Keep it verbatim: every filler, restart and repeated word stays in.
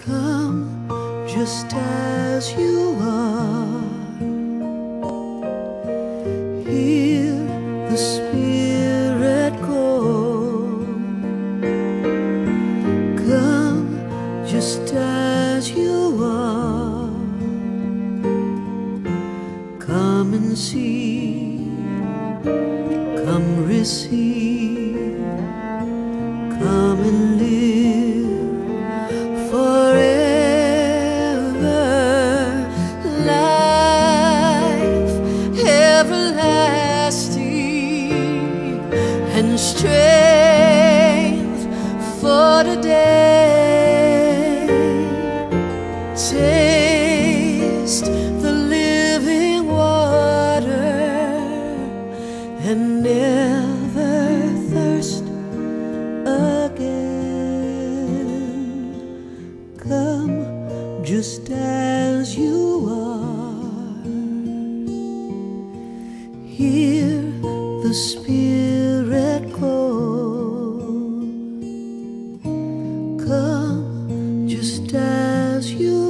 Come just as you are. Hear the Spirit call. Come just as you are. Come and see. Come receive. Come and live forever. Life everlasting and strength for today. Taste the living water and never thirst again. Come just as you are. Hear the Spirit call. Come just as you are.